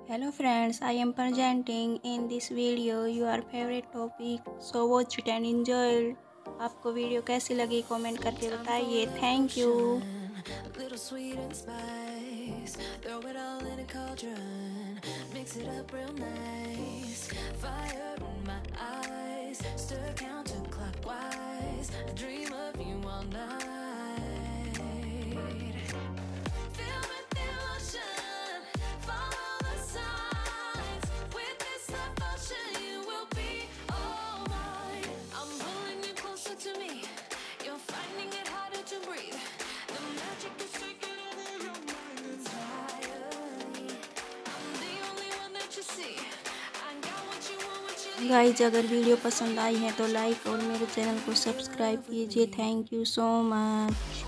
Hello friends, I am presenting in this video your favorite topic. So watch it and enjoy it. आपको video कैसी लगी comment करके बताइए. Thank you. Little sweet and spice, throw it all in a cauldron, mix it up real nice. Fire in my eyes, stir counterclockwise. I dream of you all night. Feel with emotion, follow the signs. With this devotion, you will be all mine. I'm pulling you closer to me. You're finding it harder to breathe. The magic is taking over your mind entirely. I'm the only one that you see. I got what you want, what you need. Guys अगर video पसंद आई है तो like और मेरे channel को subscribe कीजिए. Thank you so much.